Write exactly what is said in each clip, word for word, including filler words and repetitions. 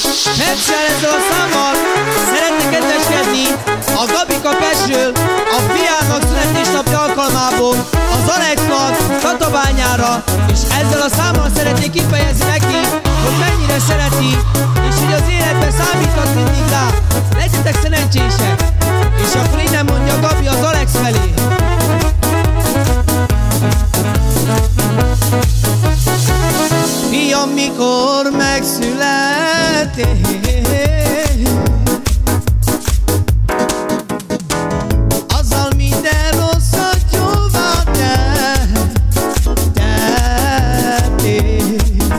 Megszál ezzel a számmal szeretnék kedveskedni a Gabika Pesről, a fiának születésnapja alkalmából az Alexnak Tatabányára, és ezzel a számmal szeretnék kifejezni neki, hogy mennyire szereti, és hogy az életben számíthat mindig rá. Legyetek szerencsések! És akkor innen mondja Gabi az Alex felé. Fiam, mikor megszületél, azzal minden rosszat jóvá tettél.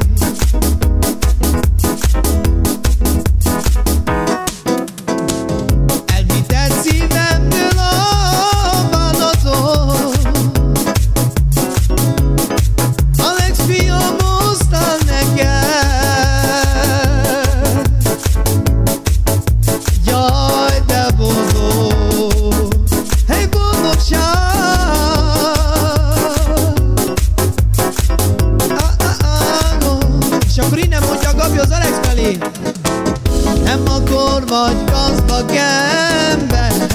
Elvitett szívemből a bánatod, Alex fiam, hoztál nekem. Jaj, de boldog, hey, boldogság. Ah, ah, ah, oh. És akkor innen mondja Gabi az Alex felé. Nem akkor vagy gazdag ember,